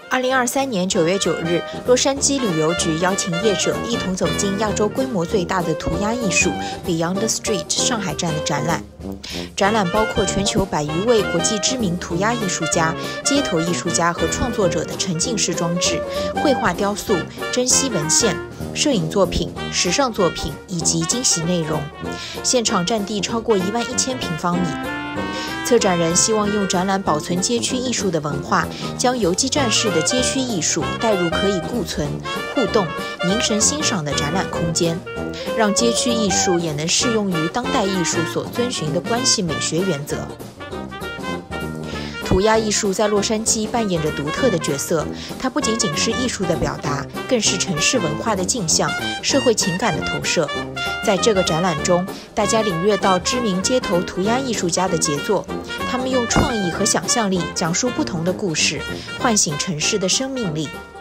2023年9月9日，洛杉矶旅游局邀请业者一同走进亚洲规模最大的涂鸦艺术 Beyond the Street 上海站的展览。展览包括全球100余位国际知名涂鸦艺术家、街头艺术家和创作者的沉浸式装置、绘画雕塑、珍稀文献、摄影作品、时尚作品以及惊喜内容。现场占地超过11000平方米。策展人希望用展览保存街区艺术的文化，将游击战式的街区艺术带入可以固存、互动、凝神欣赏的展览空间，让街区艺术也能适用于当代艺术所遵循的关系美学原则。涂鸦艺术在洛杉矶扮演着独特的角色，它不仅仅是艺术的表达，更是城市文化的镜像、社会情感的投射。在这个展览中，大家领略到知名街头涂鸦艺术家的杰作，他们用创意和想象力讲述不同的故事，唤醒城市的生命力。